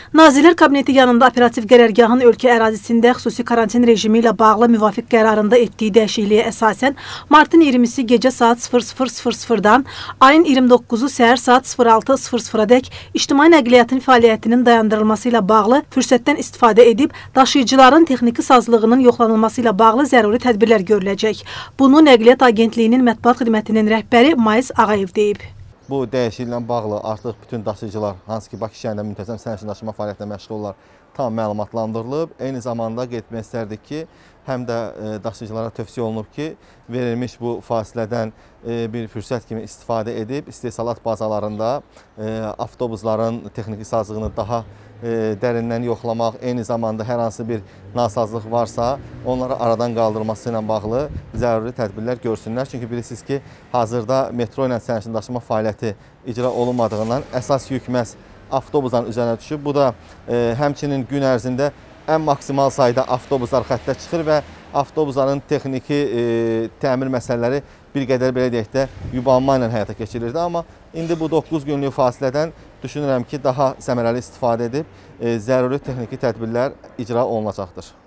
Nazirlər Kabineti yanında operativ qərargahın ölkə ərazisində xüsusi karantin rejimi ilə bağlı müvafiq qərarında etdiyi dəyişikliyə əsasən martın 20-si gecə saat 00:00-dan ayın 29-u səhər saat 06:00-dək ictimai nəqliyyatın fəaliyyətinin dayandırılması ilə bağlı fürsətdən istifadə edib daşıyıcıların texniki sazlığının yoxlanılması ilə bağlı zəruri tədbirlər görüləcək. Bunu Nəqliyyat Agentliyinin mətbuat xidmətinin rəhbəri Mais Ağayev deyib. Bu dəyişikliklə bağlı artıq bütün daşıyıcılar, hansı ki Bakı şəhərində müntəzəm sərnişin daşıma fəaliyyətinə məşğul olurlar, tam məlumatlandırılıb. Eyni zamanda qeyd etmək istərdik ki, həm də daşıyıcılara tövsiyə olunub ki, verilmiş bu fasilədən bir fürsət kimi istifadə edib, istehsalat bazalarında avtobusların texniki sazlığını daha dərindən yoxlamaq, eyni zamanda hər hansı bir nasazlıq varsa, onları aradan qaldırması ilə bağlı zəruri tədbirlər görsünlər. Çünki bilirsiniz ki, hazırda metro ilə sərnişin daşıma fəaliyyəti icra olunmadığından əsas yük məhz avtobusların üzərinə düşüb. Bu da həmçinin gün ərzində ən maksimal sayda avtobuslar xəttə çıxır və avtobusların texniki təmir məsələləri bir qədər belə deyək də yubanma ilə həyata keçirilirdi. Amma indi bu 9 günlük fasilədən düşünürəm ki, daha səmərəli istifadə edib zəruri texniki tədbirlər icra olunacaqdır.